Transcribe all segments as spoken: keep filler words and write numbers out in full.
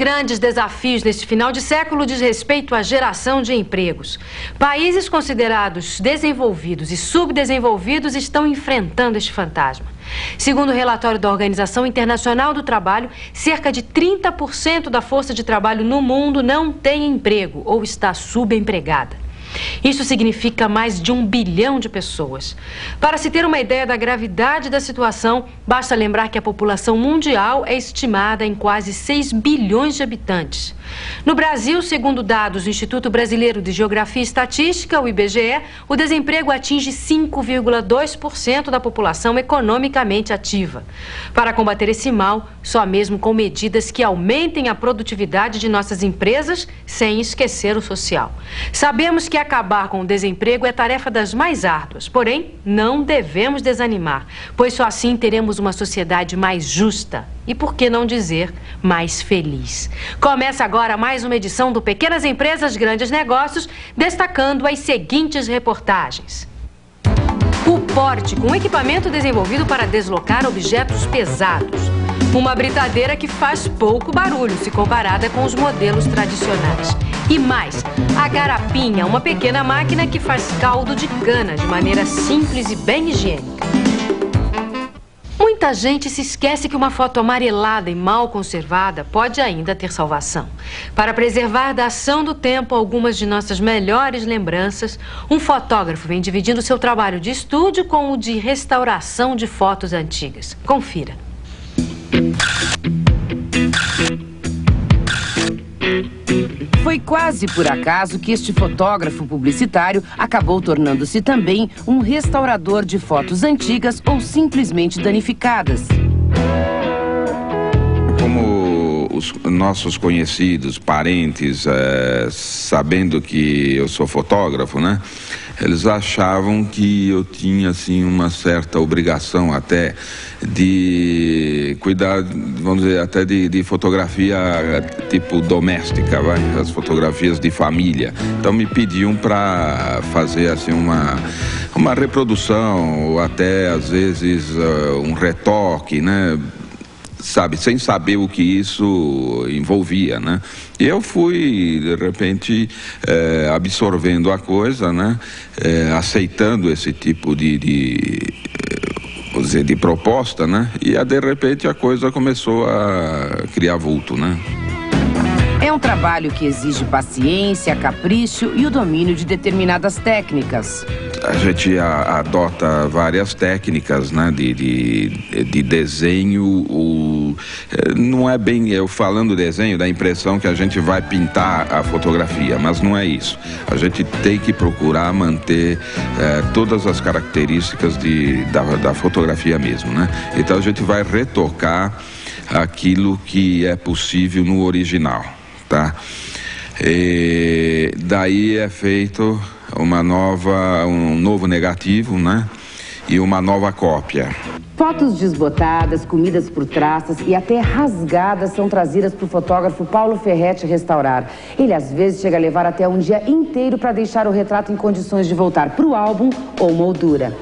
grandes desafios neste final de século diz respeito à geração de empregos. Países considerados desenvolvidos e subdesenvolvidos estão enfrentando este fantasma. Segundo o relatório da Organização Internacional do Trabalho, cerca de trinta por cento da força de trabalho no mundo não tem emprego ou está subempregada. Isso significa mais de um bilhão de pessoas. Para se ter uma ideia da gravidade da situação, basta lembrar que a população mundial é estimada em quase seis bilhões de habitantes. No Brasil, segundo dados do Instituto Brasileiro de Geografia e Estatística, o I B G E, o desemprego atinge cinco vírgula dois por cento da população economicamente ativa. Para combater esse mal, só mesmo com medidas que aumentem a produtividade de nossas empresas, sem esquecer o social. Sabemos que acabar com o desemprego é tarefa das mais árduas, porém, não devemos desanimar, pois só assim teremos uma sociedade mais justa e, por que não dizer, mais feliz. Começa agora mais uma edição do Pequenas Empresas, Grandes Negócios, destacando as seguintes reportagens. O porte, com equipamento desenvolvido para deslocar objetos pesados. Uma britadeira que faz pouco barulho se comparada com os modelos tradicionais. E mais, a garapinha, uma pequena máquina que faz caldo de cana de maneira simples e bem higiênica. Muita gente se esquece que uma foto amarelada e mal conservada pode ainda ter salvação. Para preservar da ação do tempo algumas de nossas melhores lembranças, um fotógrafo vem dividindo seu trabalho de estúdio com o de restauração de fotos antigas. Confira. Foi quase por acaso que este fotógrafo publicitário acabou tornando-se também um restaurador de fotos antigas ou simplesmente danificadas. Como os nossos conhecidos, parentes, é, sabendo que eu sou fotógrafo, né? Eles achavam que eu tinha, assim, uma certa obrigação até de cuidar, vamos dizer, até de, de fotografia tipo doméstica, vai? As fotografias de família. Então me pediam para fazer, assim, uma, uma reprodução ou até, às vezes, uh, um retoque, né? Sabe, sem saber o que isso envolvia, né? E eu fui, de repente, é, absorvendo a coisa, né? É, aceitando esse tipo de, de, vou dizer, de proposta, né? E, de repente, a coisa começou a criar vulto, né? É um trabalho que exige paciência, capricho e o domínio de determinadas técnicas. A gente a, adota várias técnicas, né, de, de, de desenho. O, não é bem, eu falando desenho, da impressão que a gente vai pintar a fotografia, mas não é isso. A gente tem que procurar manter é, todas as características de, da, da fotografia mesmo, né? Então a gente vai retocar aquilo que é possível no original, tá? E daí é feito uma nova, um novo negativo, né? E uma nova cópia. Fotos desbotadas, comidas por traças e até rasgadas são trazidas para o fotógrafo Paulo Ferretti restaurar. Ele às vezes chega a levar até um dia inteiro para deixar o retrato em condições de voltar para o álbum ou moldura.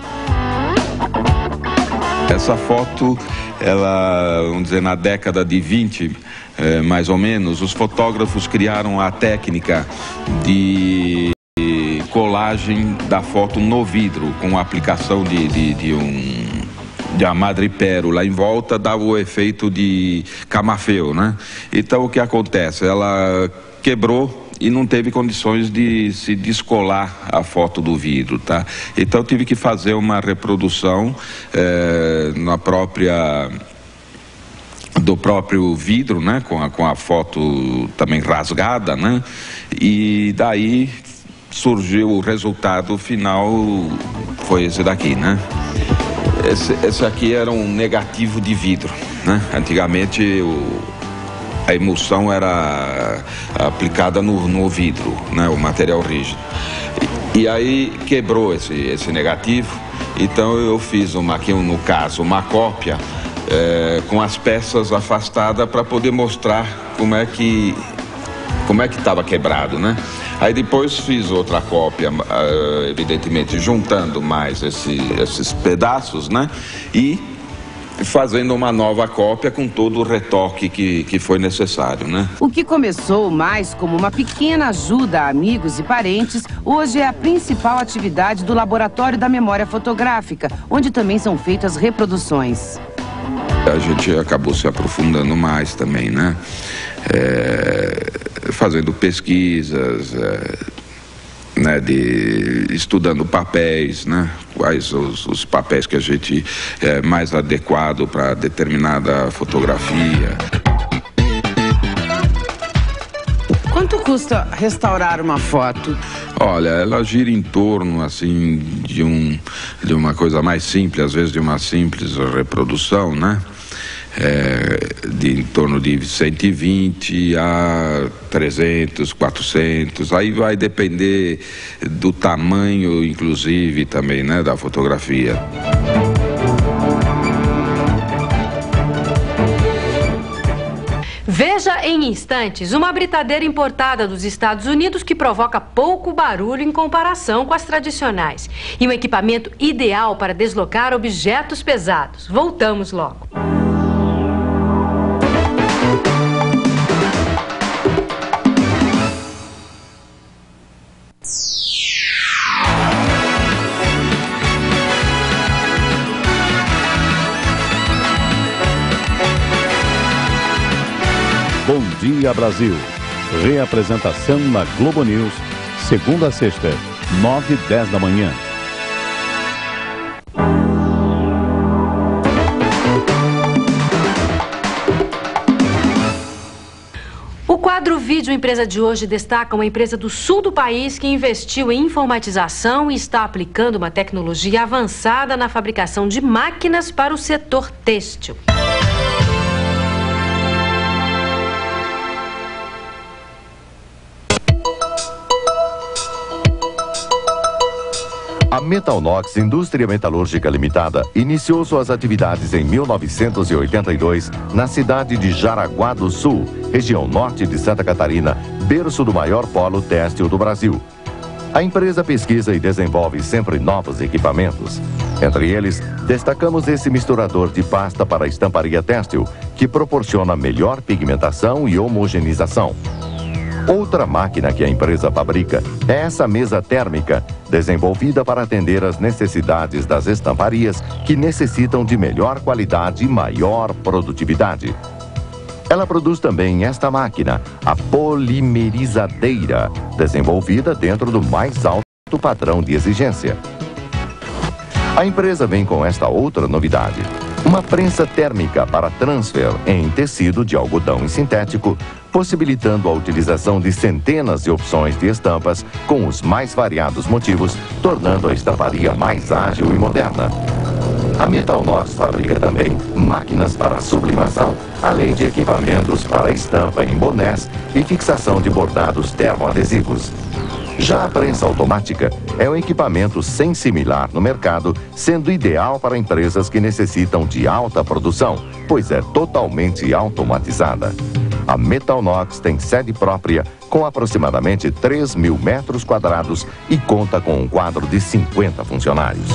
Essa foto, ela, vamos dizer, na década de vinte, é, mais ou menos, os fotógrafos criaram a técnica de colagem da foto no vidro, com a aplicação de, de, de um de uma madrepérola em volta, dava o efeito de camafeu, né? Então o que acontece? Ela quebrou e não teve condições de se descolar a foto do vidro, tá? Então tive que fazer uma reprodução é, na própria do próprio vidro, né? Com a, com a foto também rasgada, né? E daí surgiu o resultado final, foi esse daqui, né? Esse, esse aqui era um negativo de vidro, né? Antigamente o, a emulsão era aplicada no, no vidro, né? O material rígido. E, e aí quebrou esse, esse negativo, então eu fiz uma, aqui no caso, uma cópia é, com as peças afastadas para poder mostrar como é que como é que estava quebrado, né? Aí depois fiz outra cópia, evidentemente juntando mais esse, esses pedaços, né? E fazendo uma nova cópia com todo o retoque que, que foi necessário, né? O que começou mais como uma pequena ajuda a amigos e parentes, hoje é a principal atividade do Laboratório da Memória Fotográfica, onde também são feitas reproduções. A gente acabou se aprofundando mais também, né? É, fazendo pesquisas, é, né, de, estudando papéis, né? Quais os, os papéis que a gente é mais adequado para determinada fotografia. Quanto custa restaurar uma foto? Olha, ela gira em torno, assim, de, um, de uma coisa mais simples, às vezes de uma simples reprodução, né? É, de em torno de cento e vinte a trezentos, quatrocentos, aí vai depender do tamanho, inclusive, também, né, da fotografia. Veja em instantes uma britadeira importada dos Estados Unidos que provoca pouco barulho em comparação com as tradicionais. E um equipamento ideal para deslocar objetos pesados. Voltamos logo. Bom Dia Brasil. Reapresentação na Globo News, segunda a sexta, nove e dez da manhã. O quadro Vídeo Empresa de hoje destaca uma empresa do sul do país que investiu em informatização e está aplicando uma tecnologia avançada na fabricação de máquinas para o setor têxtil. A Metalnox Indústria Metalúrgica Limitada iniciou suas atividades em mil novecentos e oitenta e dois na cidade de Jaraguá do Sul, região norte de Santa Catarina, berço do maior polo têxtil do Brasil. A empresa pesquisa e desenvolve sempre novos equipamentos. Entre eles, destacamos esse misturador de pasta para estamparia têxtil, que proporciona melhor pigmentação e homogeneização. Outra máquina que a empresa fabrica é essa mesa térmica, desenvolvida para atender às necessidades das estamparias que necessitam de melhor qualidade e maior produtividade. Ela produz também esta máquina, a polimerizadeira, desenvolvida dentro do mais alto padrão de exigência. A empresa vem com esta outra novidade. Uma prensa térmica para transfer em tecido de algodão e sintético, possibilitando a utilização de centenas de opções de estampas com os mais variados motivos, tornando a estamparia mais ágil e moderna. A Metalnox fabrica também máquinas para sublimação, além de equipamentos para estampa em bonés e fixação de bordados termoadesivos. Já a prensa automática é um equipamento sem similar no mercado, sendo ideal para empresas que necessitam de alta produção, pois é totalmente automatizada. A Metalnox tem sede própria, com aproximadamente três mil metros quadrados e conta com um quadro de cinquenta funcionários.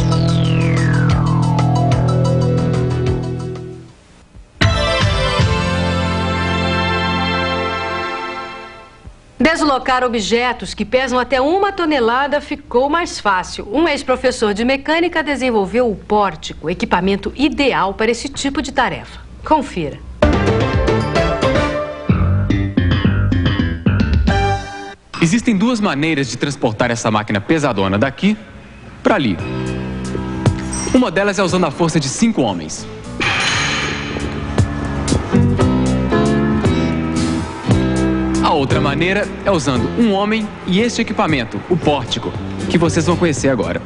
Deslocar objetos que pesam até uma tonelada ficou mais fácil. Um ex-professor de mecânica desenvolveu o Pórtico, equipamento ideal para esse tipo de tarefa. Confira. Existem duas maneiras de transportar essa máquina pesadona daqui para ali. Uma delas é usando a força de cinco homens. A outra maneira é usando um homem e este equipamento, o Pórtico, que vocês vão conhecer agora.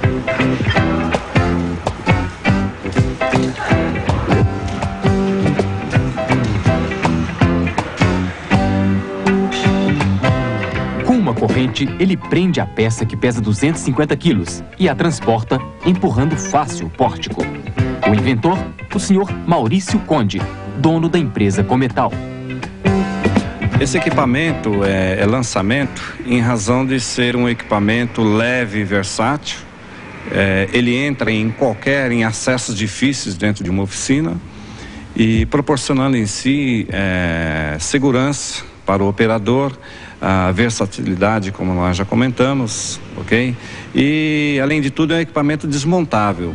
Com uma corrente, ele prende a peça que pesa duzentos e cinquenta quilos e a transporta, empurrando fácil o Pórtico. O inventor, o senhor Maurício Conde, dono da empresa Cometal. Esse equipamento é, é lançamento em razão de ser um equipamento leve e versátil, É, ele entra em qualquer, em acessos difíceis dentro de uma oficina e proporcionando em si é, segurança para o operador, a versatilidade, como nós já comentamos, ok? E, além de tudo, é um equipamento desmontável.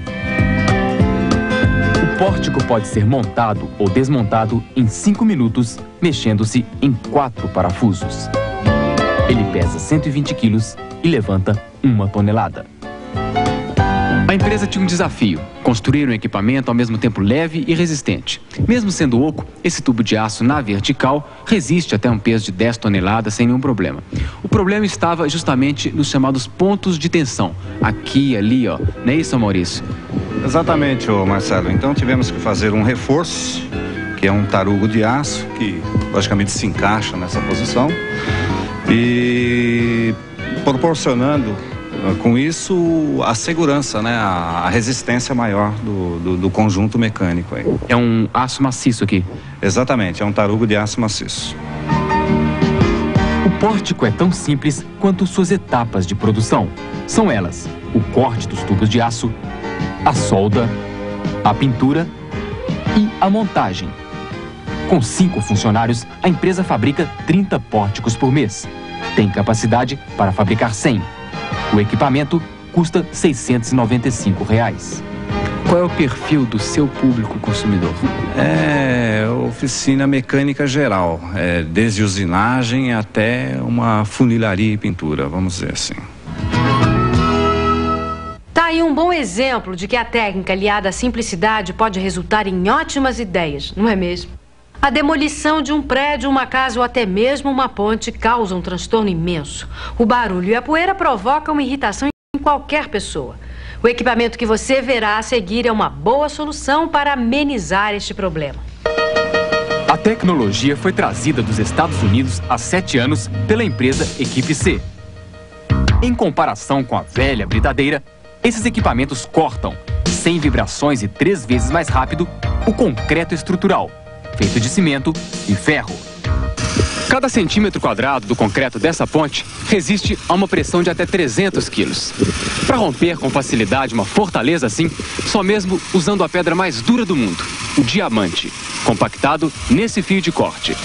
O pórtico pode ser montado ou desmontado em cinco minutos, mexendo-se em quatro parafusos. Ele pesa cento e vinte quilos e levanta uma tonelada. A empresa tinha um desafio: construir um equipamento ao mesmo tempo leve e resistente. Mesmo sendo oco, esse tubo de aço na vertical resiste até um peso de dez toneladas sem nenhum problema. O problema estava justamente nos chamados pontos de tensão, aqui e ali, ó. Não é isso, Maurício? Exatamente, ô Marcelo. Então tivemos que fazer um reforço, que é um tarugo de aço, que logicamente se encaixa nessa posição, e proporcionando com isso a segurança, né, a resistência maior do, do, do conjunto mecânico aí. É um aço maciço aqui? Exatamente, é um tarugo de aço maciço. O pórtico é tão simples quanto suas etapas de produção. São elas: o corte dos tubos de aço, a solda, a pintura e a montagem. Com cinco funcionários, a empresa fabrica trinta pórticos por mês. Tem capacidade para fabricar cem. O equipamento custa seiscentos e noventa e cinco reais. Qual é o perfil do seu público consumidor? É oficina mecânica geral, é, desde usinagem até uma funilaria e pintura, vamos dizer assim. Tá aí um bom exemplo de que a técnica aliada à simplicidade pode resultar em ótimas ideias, não é mesmo? A demolição de um prédio, uma casa ou até mesmo uma ponte causa um transtorno imenso. O barulho e a poeira provocam irritação em qualquer pessoa. O equipamento que você verá a seguir é uma boa solução para amenizar este problema. A tecnologia foi trazida dos Estados Unidos há sete anos pela empresa Equipe C. Em comparação com a velha britadeira, esses equipamentos cortam, sem vibrações e três vezes mais rápido, o concreto estrutural, feito de cimento e ferro. Cada centímetro quadrado do concreto dessa ponte resiste a uma pressão de até trezentos quilos. Para romper com facilidade uma fortaleza assim, só mesmo usando a pedra mais dura do mundo, o diamante, compactado nesse fio de corte.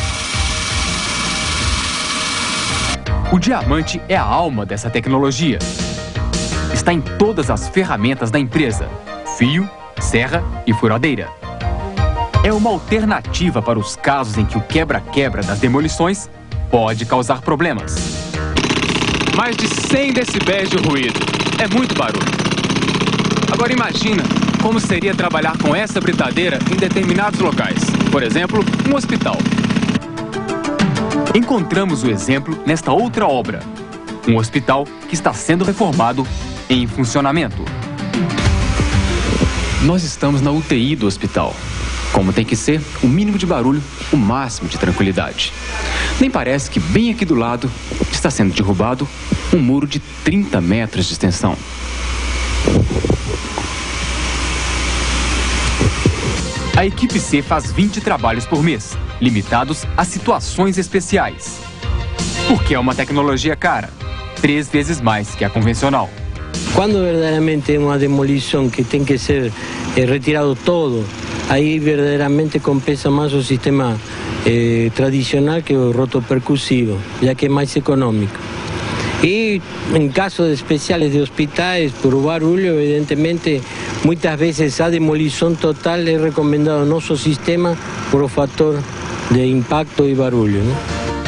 O diamante é a alma dessa tecnologia. Está em todas as ferramentas da empresa: fio, serra e furadeira. É uma alternativa para os casos em que o quebra-quebra das demolições pode causar problemas. Mais de cem decibéis de ruído. É muito barulho. Agora imagina como seria trabalhar com essa britadeira em determinados locais. Por exemplo, um hospital. Encontramos o exemplo nesta outra obra. Um hospital que está sendo reformado em funcionamento. Nós estamos na U T I do hospital. Como tem que ser, o mínimo de barulho, o máximo de tranquilidade. Nem parece que bem aqui do lado está sendo derrubado um muro de trinta metros de extensão. A Equipe C faz vinte trabalhos por mês, limitados a situações especiais. Porque é uma tecnologia cara, três vezes mais que a convencional. Quando verdadeiramente é uma demolição que tem que ser eh, retirado todo, aí verdadeiramente compensa mais o sistema eh, tradicional que o rotopercussivo, já que é mais econômico. E em casos especiais de hospitais, por barulho, evidentemente, muitas vezes a demolição total é recomendado no nosso sistema por o fator de impacto e barulho, né?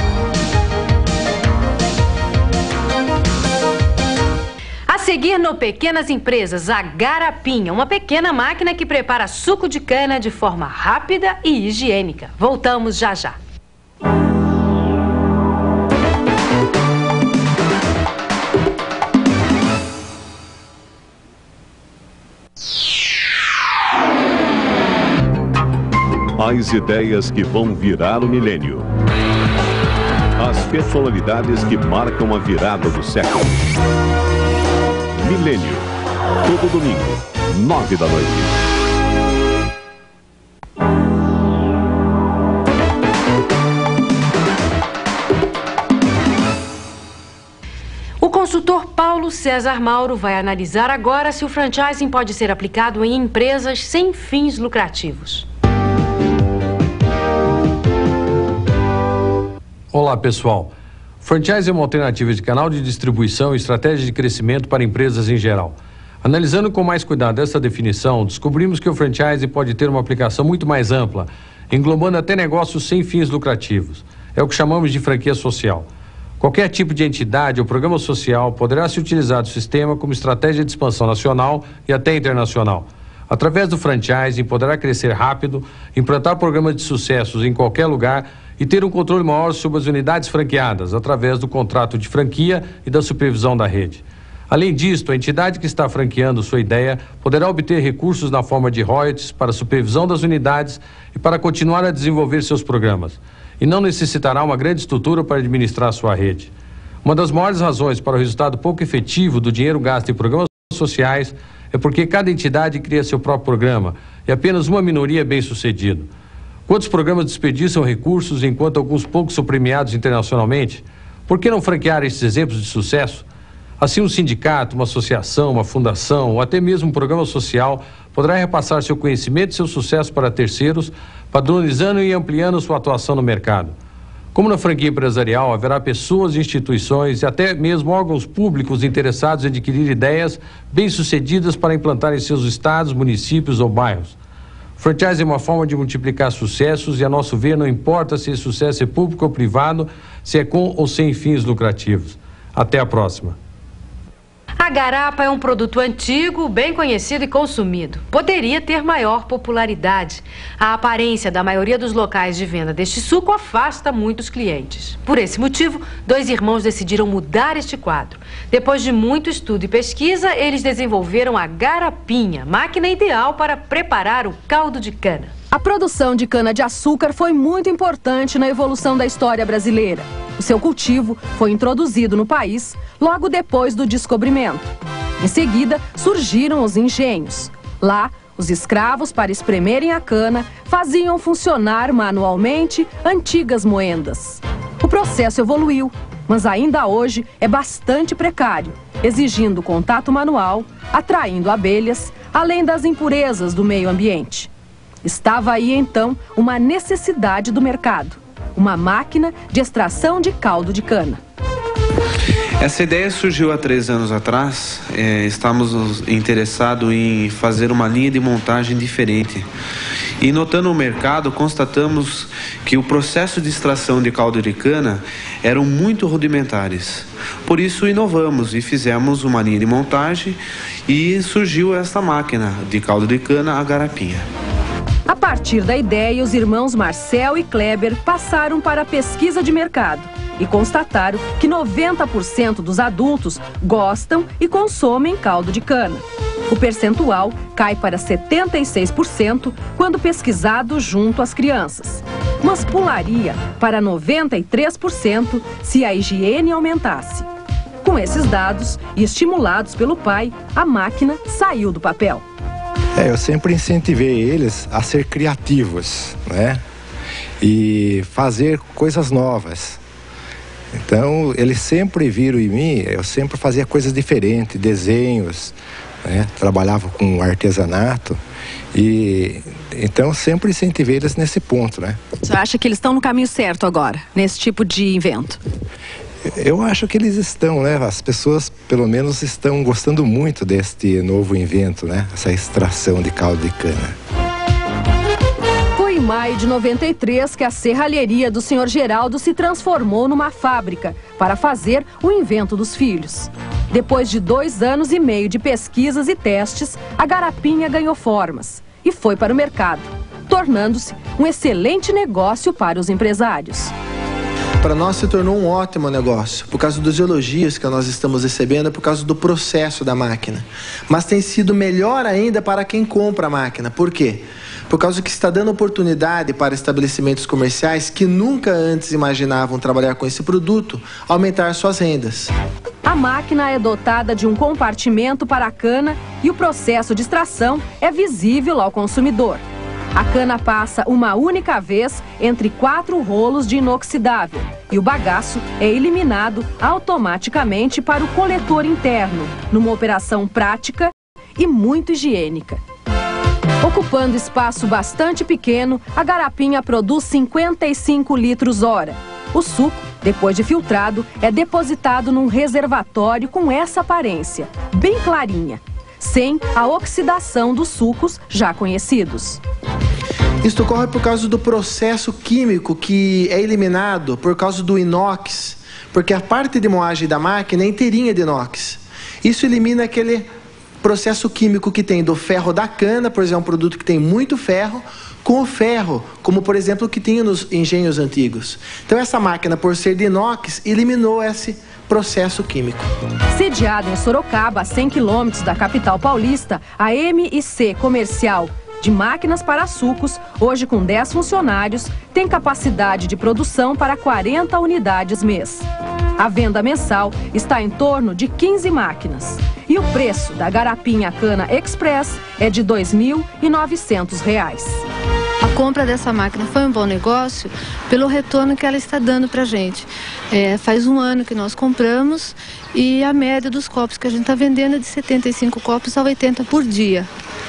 Seguir no Pequenas Empresas, a Garapinha, uma pequena máquina que prepara suco de cana de forma rápida e higiênica. Voltamos já já. As ideias que vão virar o milênio. As personalidades que marcam a virada do século. Milênio, todo domingo, nove da noite. O O consultor Paulo César Mauro vai analisar agora se o franchising pode ser aplicado em empresas sem fins lucrativos. Olá, pessoal. Franchising é uma alternativa de canal de distribuição e estratégia de crescimento para empresas em geral. Analisando com mais cuidado essa definição, descobrimos que o franchising pode ter uma aplicação muito mais ampla, englobando até negócios sem fins lucrativos. É o que chamamos de franquia social. Qualquer tipo de entidade ou programa social poderá se utilizar do sistema como estratégia de expansão nacional e até internacional. Através do franchising, poderá crescer rápido, implantar programas de sucessos em qualquer lugar e ter um controle maior sobre as unidades franqueadas, através do contrato de franquia e da supervisão da rede. Além disso, a entidade que está franqueando sua ideia poderá obter recursos na forma de royalties para a supervisão das unidades e para continuar a desenvolver seus programas, e não necessitará uma grande estrutura para administrar sua rede. Uma das maiores razões para o resultado pouco efetivo do dinheiro gasto em programas sociais é porque cada entidade cria seu próprio programa e apenas uma minoria é bem-sucedido. Quantos programas desperdiçam recursos enquanto alguns poucos são premiados internacionalmente? Por que não franquear esses exemplos de sucesso? Assim, um sindicato, uma associação, uma fundação ou até mesmo um programa social poderá repassar seu conhecimento e seu sucesso para terceiros, padronizando e ampliando sua atuação no mercado. Como na franquia empresarial, haverá pessoas, instituições e até mesmo órgãos públicos interessados em adquirir ideias bem-sucedidas para implantar em seus estados, municípios ou bairros. Franchising é uma forma de multiplicar sucessos e, a nosso ver, não importa se esse sucesso é público ou privado, se é com ou sem fins lucrativos. Até a próxima. A garapa é um produto antigo, bem conhecido e consumido. Poderia ter maior popularidade. A aparência da maioria dos locais de venda deste suco afasta muitos clientes. Por esse motivo, dois irmãos decidiram mudar este quadro. Depois de muito estudo e pesquisa, eles desenvolveram a garapinha, máquina ideal para preparar o caldo de cana. A produção de cana-de-açúcar foi muito importante na evolução da história brasileira. O seu cultivo foi introduzido no país logo depois do descobrimento. Em seguida, surgiram os engenhos. Lá, os escravos, para espremerem a cana, faziam funcionar manualmente antigas moendas. O processo evoluiu, mas ainda hoje é bastante precário, exigindo contato manual, atraindo abelhas, além das impurezas do meio ambiente. Estava aí, então, uma necessidade do mercado. Uma máquina de extração de caldo de cana. Essa ideia surgiu há três anos atrás. É, estamos interessados em fazer uma linha de montagem diferente. E notando o mercado, constatamos que o processo de extração de caldo de cana eram muito rudimentares. Por isso inovamos e fizemos uma linha de montagem e surgiu essa máquina de caldo de cana, a garapinha. A partir da ideia, os irmãos Marcel e Kleber passaram para a pesquisa de mercado e constataram que noventa por cento dos adultos gostam e consomem caldo de cana. O percentual cai para setenta e seis por cento quando pesquisado junto às crianças, mas pularia para noventa e três por cento se a higiene aumentasse. Com esses dados e estimulados pelo pai, a máquina saiu do papel. É, eu sempre incentivei eles a ser criativos, né? E fazer coisas novas. Então, eles sempre viram em mim, eu sempre fazia coisas diferentes, desenhos, né? Trabalhava com artesanato e então sempre incentivei eles nesse ponto, né? Você acha que eles estão no caminho certo agora, nesse tipo de invento? Eu acho que eles estão, né? As pessoas, pelo menos, estão gostando muito deste novo invento, né? Essa extração de caldo de cana. Foi em maio de noventa e três que a serralheria do senhor Geraldo se transformou numa fábrica para fazer o invento dos filhos. Depois de dois anos e meio de pesquisas e testes, a garapinha ganhou formas e foi para o mercado, tornando-se um excelente negócio para os empresários. Para nós se tornou um ótimo negócio, por causa dos elogios que nós estamos recebendo, por causa do processo da máquina. Mas tem sido melhor ainda para quem compra a máquina. Por quê? Por causa que está dando oportunidade para estabelecimentos comerciais que nunca antes imaginavam trabalhar com esse produto, aumentar suas rendas. A máquina é dotada de um compartimento para a cana e o processo de extração é visível ao consumidor. A cana passa uma única vez entre quatro rolos de inoxidável e o bagaço é eliminado automaticamente para o coletor interno, numa operação prática e muito higiênica. Ocupando espaço bastante pequeno, a garapinha produz cinquenta e cinco litros hora. O suco, depois de filtrado, é depositado num reservatório com essa aparência, bem clarinha, sem a oxidação dos sucos já conhecidos. Isto ocorre por causa do processo químico que é eliminado por causa do inox, porque a parte de moagem da máquina é inteirinha de inox. Isso elimina aquele processo químico que tem do ferro da cana, por exemplo, um produto que tem muito ferro, com o ferro, como por exemplo o que tinha nos engenhos antigos. Então essa máquina, por ser de inox, eliminou esse processo químico. Sediada em Sorocaba, a cem quilômetros da capital paulista, a M e C Comercial de Máquinas para Sucos, hoje com dez funcionários, tem capacidade de produção para quarenta unidades mês. A venda mensal está em torno de quinze máquinas. E o preço da garapinha Cana Express é de dois mil e novecentos reais. A compra dessa máquina foi um bom negócio pelo retorno que ela está dando para a gente. É, faz um ano que nós compramos e a média dos copos que a gente está vendendo é de setenta e cinco copos a oitenta por dia.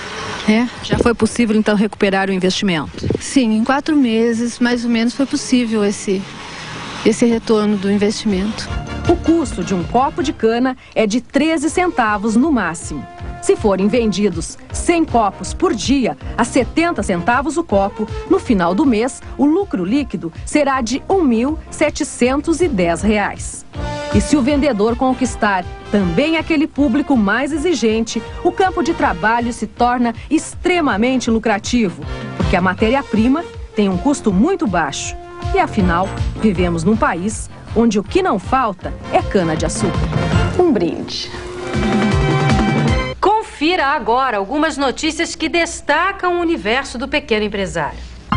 É. Já foi possível, então, recuperar o investimento? Sim, em quatro meses, mais ou menos, foi possível esse, esse retorno do investimento. O custo de um copo de cana é de treze centavos no máximo. Se forem vendidos cem copos por dia a setenta centavos o copo, no final do mês, o lucro líquido será de um mil setecentos e dez reais. E se o vendedor conquistar também aquele público mais exigente, o campo de trabalho se torna extremamente lucrativo, porque a matéria-prima tem um custo muito baixo. E afinal, vivemos num país onde o que não falta é cana-de-açúcar. Um brinde. Confira agora algumas notícias que destacam o universo do pequeno empresário.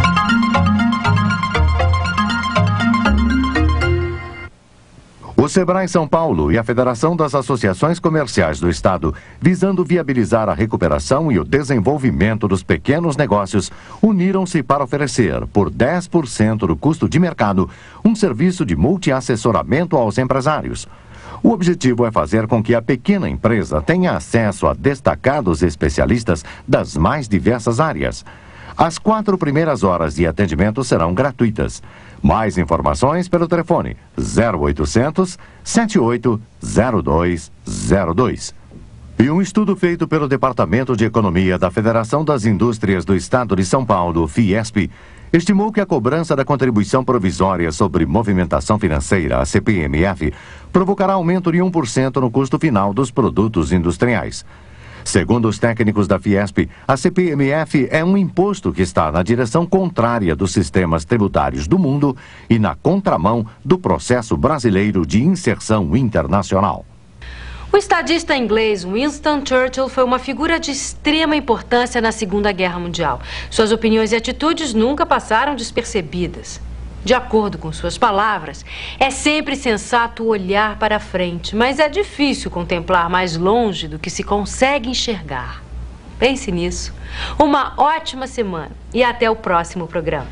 O Sebrae São Paulo e a Federação das Associações Comerciais do Estado, visando viabilizar a recuperação e o desenvolvimento dos pequenos negócios, uniram-se para oferecer, por dez por cento do custo de mercado, um serviço de multiassessoramento aos empresários. O objetivo é fazer com que a pequena empresa tenha acesso a destacados especialistas das mais diversas áreas. As quatro primeiras horas de atendimento serão gratuitas. Mais informações pelo telefone zero oitocentos, sete oito zero dois zero dois. E um estudo feito pelo Departamento de Economia da Federação das Indústrias do Estado de São Paulo, Fiesp, estimou que a cobrança da contribuição provisória sobre movimentação financeira, a C P M F, provocará aumento de um por cento no custo final dos produtos industriais. Segundo os técnicos da Fiesp, a C P M F é um imposto que está na direção contrária dos sistemas tributários do mundo e na contramão do processo brasileiro de inserção internacional. O estadista inglês Winston Churchill foi uma figura de extrema importância na Segunda Guerra Mundial. Suas opiniões e atitudes nunca passaram despercebidas. De acordo com suas palavras, é sempre sensato olhar para frente, mas é difícil contemplar mais longe do que se consegue enxergar. Pense nisso. Uma ótima semana e até o próximo programa.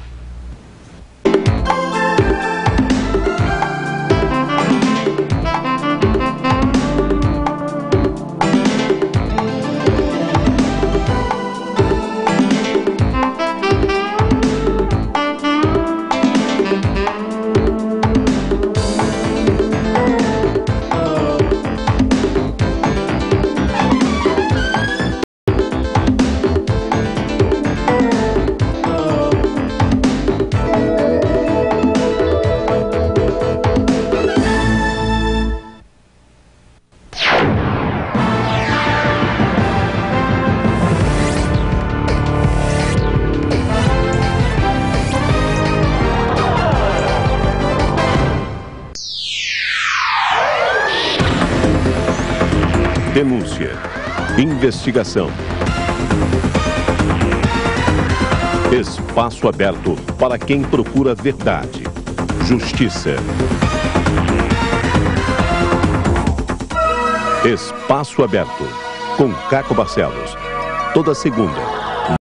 Denúncia. Investigação. Espaço aberto para quem procura verdade. Justiça. Espaço aberto com Caco Barcelos. Toda segunda,